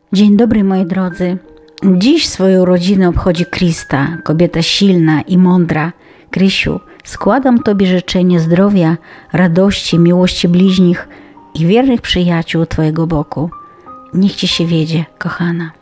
Dzień dobry, moi drodzy. Dziś swoją rodzinę obchodzi Krista, kobieta silna i mądra. Krysiu, składam Tobie życzenie zdrowia, radości, miłości bliźnich i wiernych przyjaciół Twojego boku. Niech Ci się wiedzie, kochana.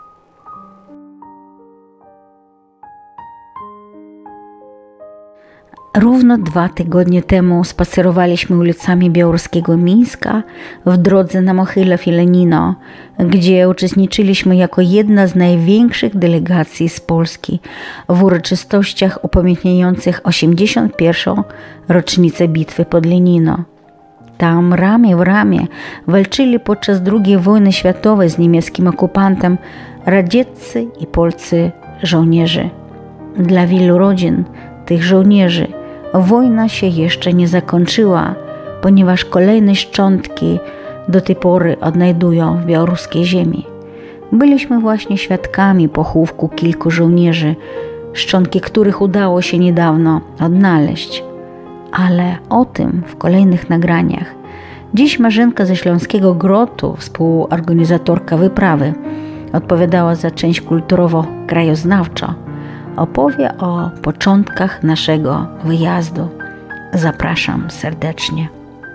Równo 2 tygodnie temu spacerowaliśmy ulicami białoruskiego Mińska w drodze na Mohylew i Lenino, gdzie uczestniczyliśmy jako jedna z największych delegacji z Polski w uroczystościach upamiętniających 81. rocznicę bitwy pod Lenino. Tam ramię w ramię walczyli podczas II wojny światowej z niemieckim okupantem radzieccy i polscy żołnierze. Dla wielu rodzin tych żołnierzy wojna się jeszcze nie zakończyła, ponieważ kolejne szczątki do tej pory odnajdują w białoruskiej ziemi. Byliśmy właśnie świadkami pochówku kilku żołnierzy, szczątki których udało się niedawno odnaleźć. Ale o tym w kolejnych nagraniach. Dziś Marzenka ze Śląskiego Grotu, współorganizatorka wyprawy, odpowiadała za część kulturowo-krajoznawczą, opowie o początkach naszego wyjazdu. Zapraszam serdecznie.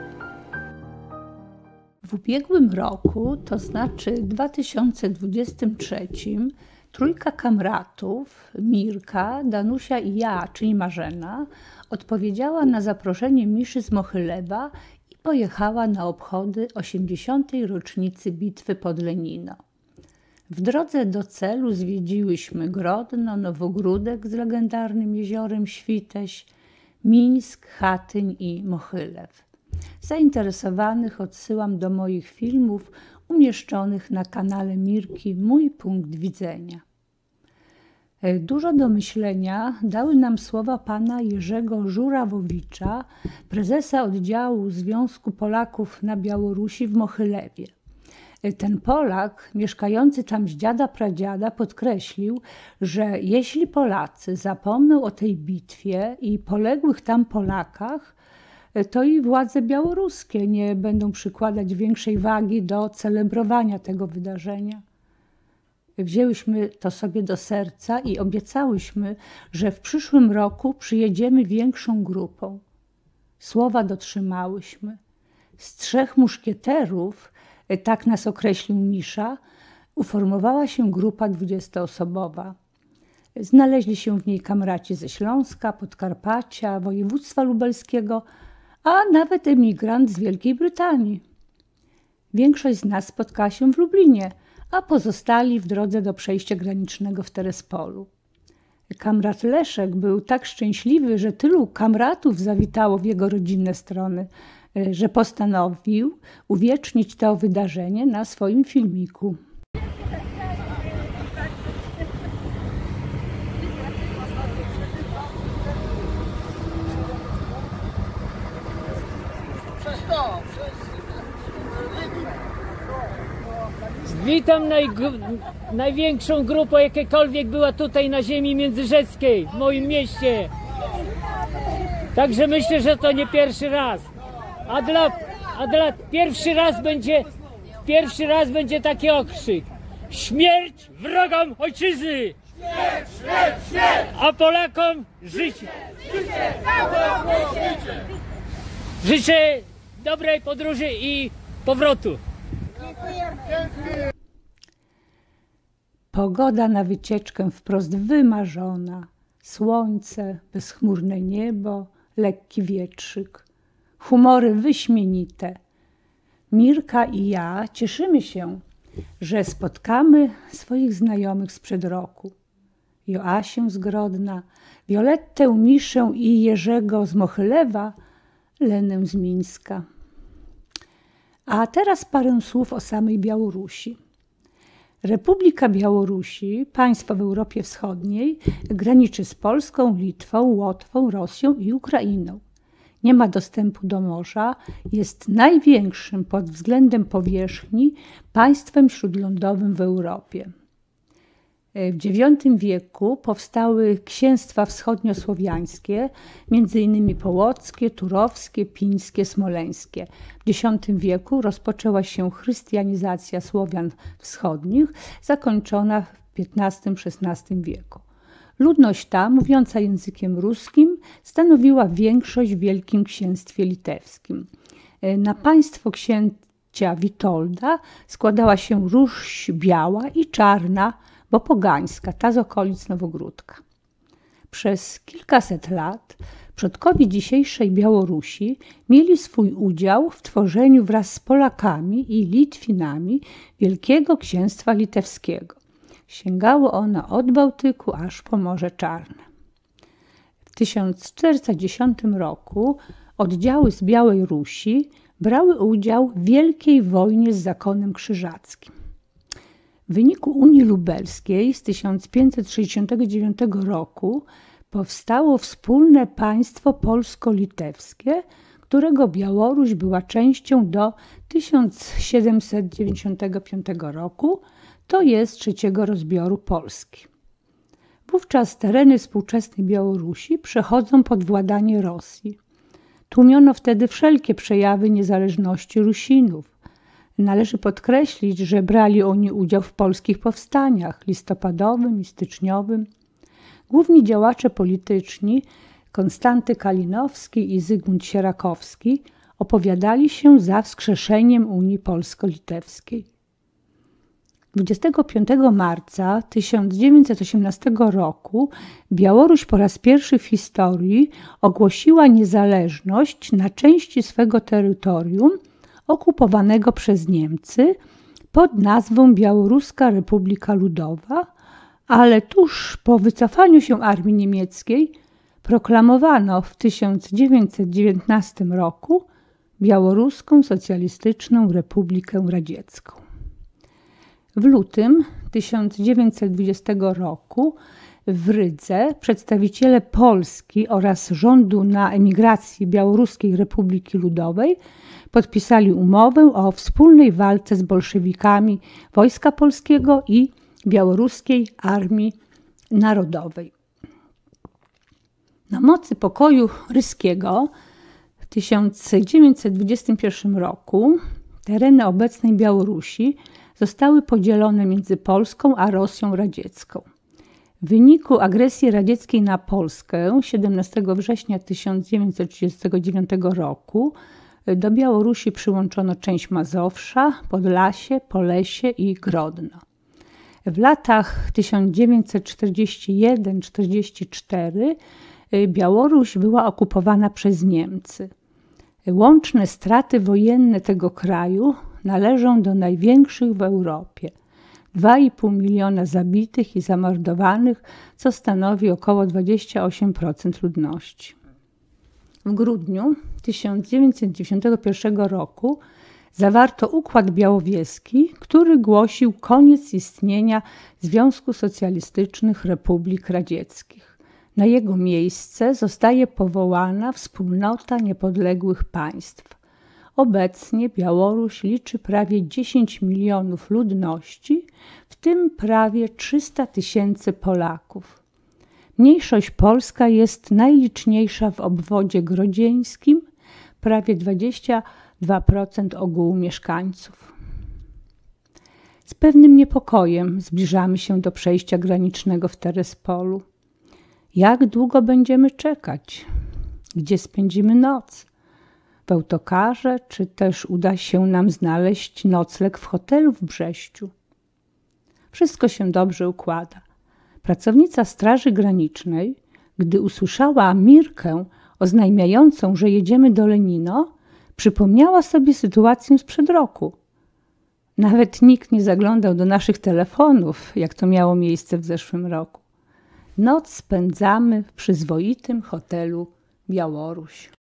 W ubiegłym roku, to znaczy 2023, trójka kamratów, Mirka, Danusia i ja, czyli Marzena, odpowiedziała na zaproszenie Miszy z Mohylewa i pojechała na obchody 80. rocznicy bitwy pod Lenino. W drodze do celu zwiedziłyśmy Grodno, Nowogródek z legendarnym jeziorem Świteś, Mińsk, Chatyń i Mohylew. Zainteresowanych odsyłam do moich filmów umieszczonych na kanale Mirki Mój punkt widzenia. Dużo do myślenia dały nam słowa pana Jerzego Żurawowicza, prezesa oddziału Związku Polaków na Białorusi w Mohylewie. Ten Polak, mieszkający tam z dziada pradziada, podkreślił, że jeśli Polacy zapomną o tej bitwie i poległych tam Polakach, to i władze białoruskie nie będą przykładać większej wagi do celebrowania tego wydarzenia. Wzięłyśmy to sobie do serca i obiecałyśmy, że w przyszłym roku przyjedziemy większą grupą. Słowa dotrzymałyśmy. Z 3 muszkieterów, tak nas określił Misza, uformowała się grupa 20-osobowa. Znaleźli się w niej kamraci ze Śląska, Podkarpacia, województwa lubelskiego, a nawet emigrant z Wielkiej Brytanii. Większość z nas spotkała się w Lublinie, a pozostali w drodze do przejścia granicznego w Terespolu. Kamrat Leszek był tak szczęśliwy, że tylu kamratów zawitało w jego rodzinne strony, że postanowił uwiecznić to wydarzenie na swoim filmiku. Witam największą grupę, jakakolwiek była tutaj na ziemi międzyrzeckiej, w moim mieście. Także myślę, że to nie pierwszy raz. A dla pierwszy raz będzie taki okrzyk. Śmierć wrogom ojczyzny! Śmierć, śmierć, śmierć! A Polakom życie! Życie! Życie! Życzę dobrej podróży i powrotu. Pogoda na wycieczkę wprost wymarzona. Słońce, bezchmurne niebo, lekki wietrzyk. Humory wyśmienite. Mirka i ja cieszymy się, że spotkamy swoich znajomych sprzed roku. Joasię z Grodna, Violettę, Miszę i Jerzego z Mohylewa, Lenę z Mińska. A teraz parę słów o samej Białorusi. Republika Białorusi, państwo w Europie Wschodniej, graniczy z Polską, Litwą, Łotwą, Rosją i Ukrainą. Nie ma dostępu do morza, jest największym pod względem powierzchni państwem śródlądowym w Europie. W IX wieku powstały księstwa wschodniosłowiańskie, m.in. połockie, turowskie, pińskie, smoleńskie. W X wieku rozpoczęła się chrystianizacja Słowian wschodnich, zakończona w XV-XVI wieku. Ludność ta, mówiąca językiem ruskim, stanowiła większość w Wielkim Księstwie Litewskim. Na państwo księcia Witolda składała się Ruś biała i czarna, bo pogańska, ta z okolic Nowogródka. Przez kilkaset lat przodkowie dzisiejszej Białorusi mieli swój udział w tworzeniu wraz z Polakami i Litwinami Wielkiego Księstwa Litewskiego. Sięgało ono od Bałtyku aż po Morze Czarne. W 1410 roku oddziały z Białej Rusi brały udział w Wielkiej Wojnie z Zakonem Krzyżackim. W wyniku Unii Lubelskiej z 1569 roku powstało wspólne państwo polsko-litewskie, którego Białoruś była częścią do 1795 roku, to jest trzeciego rozbioru Polski. Wówczas tereny współczesnej Białorusi przechodzą pod władanie Rosji. Tłumiono wtedy wszelkie przejawy niezależności Rusinów. Należy podkreślić, że brali oni udział w polskich powstaniach listopadowym i styczniowym. Główni działacze polityczni Konstanty Kalinowski i Zygmunt Sierakowski opowiadali się za wskrzeszeniem Unii Polsko-Litewskiej. 25 marca 1918 roku Białoruś po raz pierwszy w historii ogłosiła niezależność na części swego terytorium okupowanego przez Niemcy pod nazwą Białoruska Republika Ludowa, ale tuż po wycofaniu się armii niemieckiej proklamowano w 1919 roku Białoruską Socjalistyczną Republikę Radziecką. W lutym 1920 roku w Rydze przedstawiciele Polski oraz rządu na emigracji Białoruskiej Republiki Ludowej podpisali umowę o wspólnej walce z bolszewikami Wojska Polskiego i Białoruskiej Armii Narodowej. Na mocy pokoju ryskiego w 1921 roku tereny obecnej Białorusi zostały podzielone między Polską a Rosją radziecką. W wyniku agresji radzieckiej na Polskę 17 września 1939 roku do Białorusi przyłączono część Mazowsza, Podlasie, Polesie i Grodno. W latach 1941-1944 Białoruś była okupowana przez Niemcy. Łączne straty wojenne tego kraju należą do największych w Europie. 2,5 miliona zabitych i zamordowanych, co stanowi około 28% ludności. W grudniu 1991 roku zawarto Układ Białowieski, który głosił koniec istnienia Związku Socjalistycznych Republik Radzieckich. Na jego miejsce zostaje powołana Wspólnota Niepodległych Państw. Obecnie Białoruś liczy prawie 10 milionów ludności, w tym prawie 300 000 Polaków. Mniejszość polska jest najliczniejsza w obwodzie grodzieńskim, prawie 22% ogółu mieszkańców. Z pewnym niepokojem zbliżamy się do przejścia granicznego w Terespolu. Jak długo będziemy czekać? Gdzie spędzimy noc? W autokarze, czy też uda się nam znaleźć nocleg w hotelu w Brześciu? Wszystko się dobrze układa. Pracownica Straży Granicznej, gdy usłyszała Mirkę oznajmiającą, że jedziemy do Lenino, przypomniała sobie sytuację sprzed roku. Nawet nikt nie zaglądał do naszych telefonów, jak to miało miejsce w zeszłym roku. Noc spędzamy w przyzwoitym hotelu Białoruś.